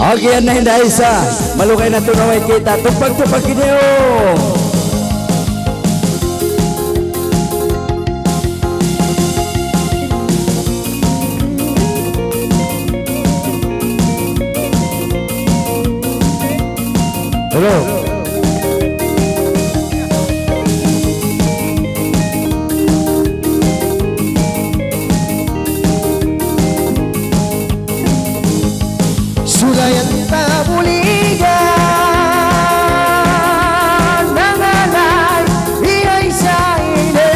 Okay, yan na hindi isa. Malukay na tunaway kita. Tupag-tupag kinyo. Hello. Sulayan tabuligan ng alay, iya'y sa ine.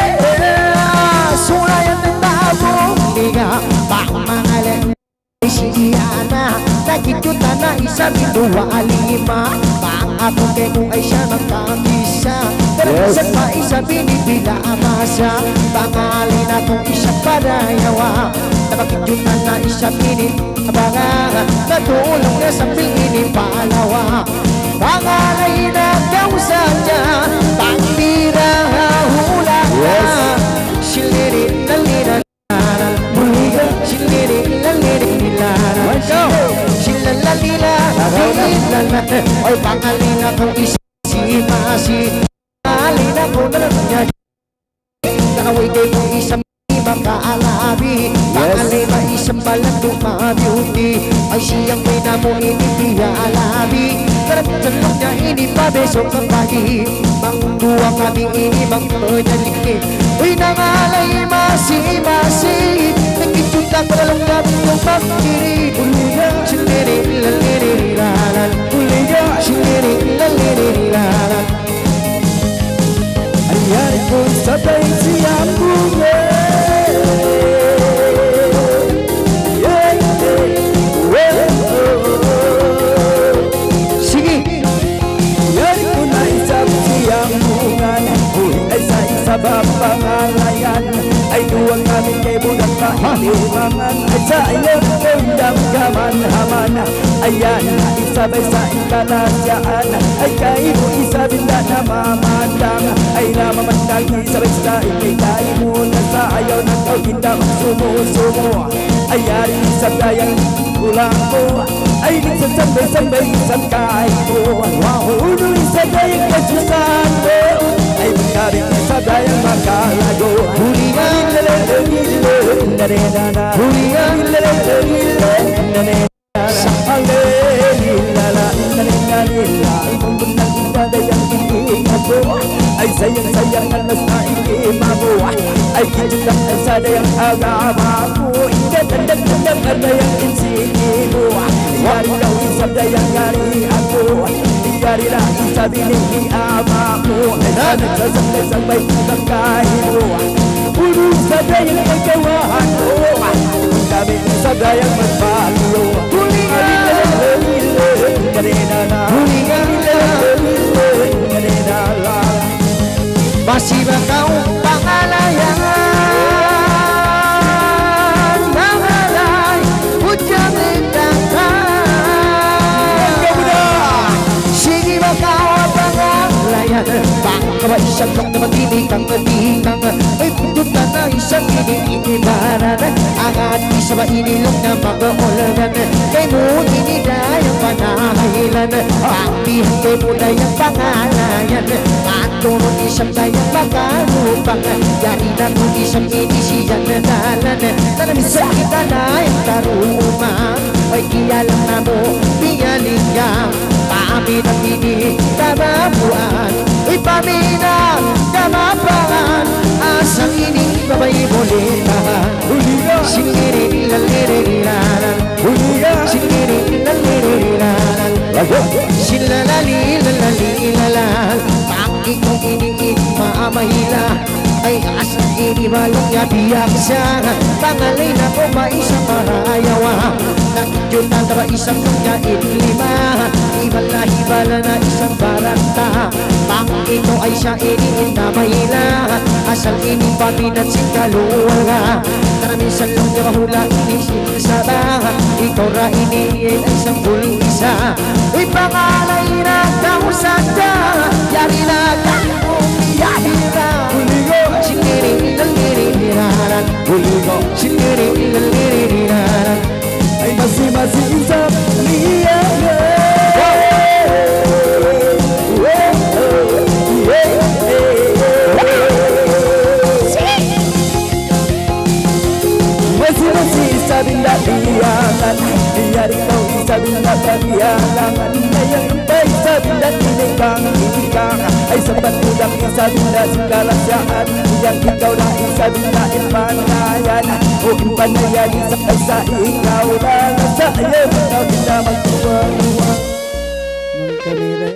Sulayan tabuligan, pangmangalan ay siyana. Nakikita na isa, dua, lima. Pang-apong kay kung ay siya magkakisa. Pero minsan pa isa, binibila amasa. Pangalin akong isa padayawa. Nakikita na isa, binibanga. Natulong na sa pingin palawa. Pangalay na daw sadya, pangtira hula na. Siliri lalira naran, buligan. Siliri laliri nilaran, silalalila nilaran. Oy pangalay na kong isa si Masi. Pangalay na kong nalamnya. Nakaway kay kong isang makaalabi. Pangalay ba isang balang dumabyuti. Ay siyang may namo inipiyalabi. Karantan niya inipabesok ang pagi. Mangduwa kami inipagpanalikit. Uy nangalay masi-masi. Nagkituta ko lang namin yung pagkiri. Uliga, siliri, laliri, lalan. Uliga, siliri, laliri, lalan. Ayan ko sabay siyang bunga. Pangalayan ay duwang namin kay budak kahilimangan ay sa iyo kay damdaman haman. Ayan, isabay sa ikalasyaan ay kayo isabin na namamandang ay namamandang isabay sa ikay mo na sa ayaw ng kau kita magsumo-sumo. Ayan, isabdayang kulang ko ay nagsasambay-sambay isang kain mo. Uno isabdayang kasusan ko ay magkaring isabdayang makalago. Huligan, huligan, sa halilala, kung bunang isabdayang ikinabo ay sayang-sayang alas na ikimabo ay kijulang isadayang agama mo. Ikat-andag-andag adayang insini mo. Yari daw isabdayang yari ako. Yari lang isabinin ni ama mo. Ay nagsasambay-sambay ng kain mo. Puro isabdayang magawahan mo. Kami isabdayang magpalo. Huligan, kanina-na. Huligan, kanina-na. Masih ba kau pangalayan ng alay, hudyang lindakan. Sige ba kau pangalayan, baka ba isang kong namatibig ang matikang ay putut ka na isang iniinibaran. Ang ating sa mainilong na mag-aulagan kay mo inidayang panahilan. Pagbihan kay mo na yung pangalayan at tunong isang dayang makarupang. Yari na kung isang inisiyan na dalan nanamisan kita na yung tarumang. Ay kiyalang na mo pingalingang paamin ang ini kamapuan. Ipaminang kamapangan asang ini babay bolitahan. Siniri laliriraran, siniri laliriraran, silalali lalali lalal. Pangit kong iniit maamahila ay asang ini balong yabiyak siya. Pangalay na ko ba isang marayawa. Nakijutan na ba isang kanya inlima. Hibala na isang baranta. Pangit ko ay siya iniit na mahila. Asal ini paminat si kaluwalga. Karamisan lang niya mahula inisisaba. Ikaw ra ini ay isang huling isa. Ipangalay na kausada. Yari na kayo yahira. Huligo, siniri, laliri, hiraran. Huligo, siniri, laliri, hiraran. Ay masih-masih isap liya. sabi na paghihalangan na yung iba'y sabi na tinigang ibigang ay sapat mo lang isabi na sikalasyan yang ikaw na isabi na impanayan o impanayan isa ay sa ikaw na nasa iyo ikaw din na magtuwa